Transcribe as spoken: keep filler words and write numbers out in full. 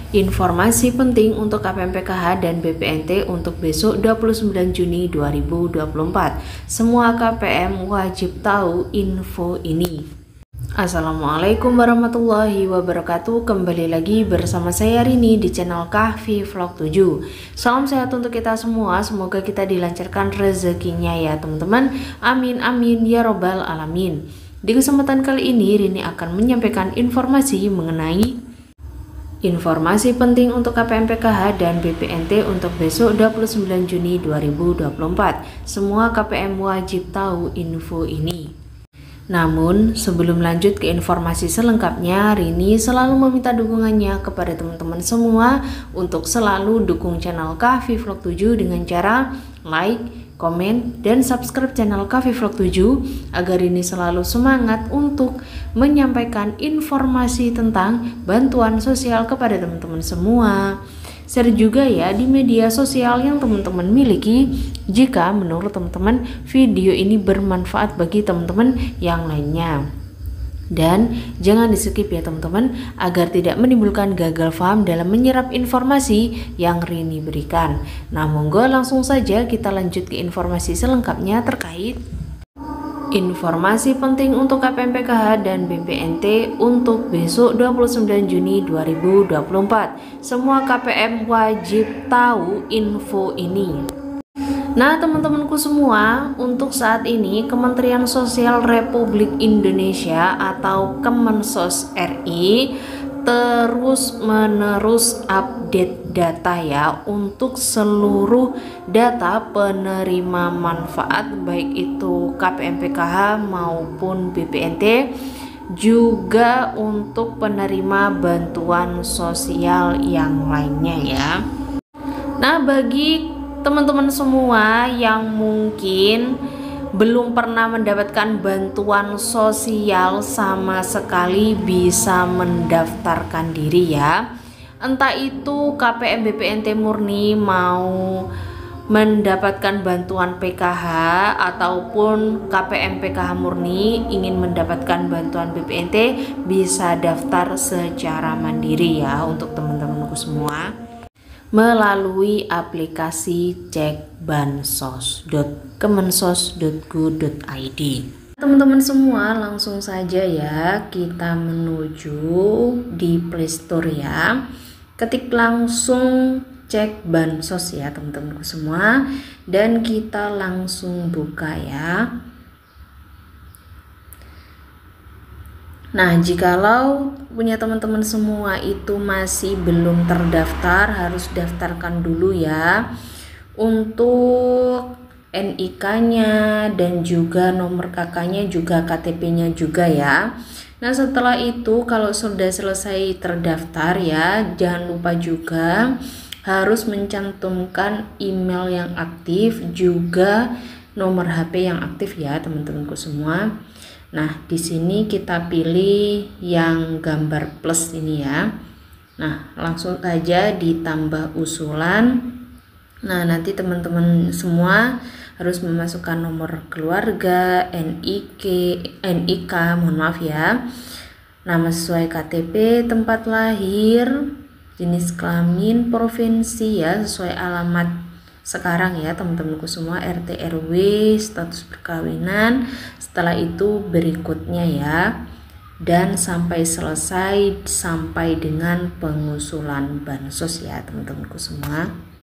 Informasi penting untuk K P M P K H dan B P N T untuk besok dua puluh sembilan Juni dua ribu dua puluh empat. Semua K P M wajib tahu info ini. Assalamualaikum warahmatullahi wabarakatuh. Kembali lagi bersama saya Rini di channel Kahfi Vlog tujuh. Salam sehat untuk kita semua. Semoga kita dilancarkan rezekinya ya teman-teman. Amin amin ya robbal alamin. Di kesempatan kali ini Rini akan menyampaikan informasi mengenai informasi penting untuk K P M P K H dan B P N T untuk besok dua puluh sembilan Juni dua ribu dua puluh empat. Semua K P M wajib tahu info ini. Namun sebelum lanjut ke informasi selengkapnya, Rini selalu meminta dukungannya kepada teman-teman semua untuk selalu dukung channel Kahfi Vlog tujuh dengan cara like, komen, dan subscribe channel Kahfi Vlog tujuh agar ini selalu semangat untuk menyampaikan informasi tentang bantuan sosial kepada teman-teman semua. Share juga ya di media sosial yang teman-teman miliki jika menurut teman-teman video ini bermanfaat bagi teman-teman yang lainnya. Dan jangan di skip ya teman-teman agar tidak menimbulkan gagal paham dalam menyerap informasi yang Rini berikan. Nah monggo langsung saja kita lanjut ke informasi selengkapnya terkait informasi penting untuk K P M P K H dan B P N T untuk besok dua puluh sembilan Juni dua ribu dua puluh empat. Semua K P M wajib tahu info ini. Nah teman-temanku semua, untuk saat ini Kementerian Sosial Republik Indonesia atau Kemensos R I terus menerus update data ya untuk seluruh data penerima manfaat baik itu K P M P K H maupun B P N T, juga untuk penerima bantuan sosial yang lainnya ya. Nah bagi teman-teman semua yang mungkin belum pernah mendapatkan bantuan sosial sama sekali, bisa mendaftarkan diri ya. Entah itu K P M B P N T murni mau mendapatkan bantuan P K H ataupun K P M P K H murni ingin mendapatkan bantuan B P N T, bisa daftar secara mandiri ya untuk teman-temanku semua melalui aplikasi cek bansos dot kemensos dot go dot i d. Teman-teman semua langsung saja ya kita menuju di Playstore ya. Ketik langsung cek bansos ya teman-temanku semua dan kita langsung buka ya. Nah, jikalau punya teman-teman semua itu masih belum terdaftar, harus daftarkan dulu ya untuk N I K-nya dan juga nomor K K-nya, juga K T P-nya juga ya. Nah, setelah itu kalau sudah selesai terdaftar ya, jangan lupa juga harus mencantumkan email yang aktif, juga nomor H P yang aktif ya teman-temanku semua. Nah, di sini kita pilih yang gambar plus ini ya. Nah, langsung saja ditambah usulan. Nah, nanti teman-teman semua harus memasukkan nomor keluarga, N I K, N I K, mohon maaf ya. Nama sesuai K T P, tempat lahir, jenis kelamin, provinsi ya, sesuai alamat sekarang ya teman-temanku semua, R T R W, status perkawinan. Setelah itu berikutnya ya, dan sampai selesai sampai dengan pengusulan bansos ya teman-temanku semua.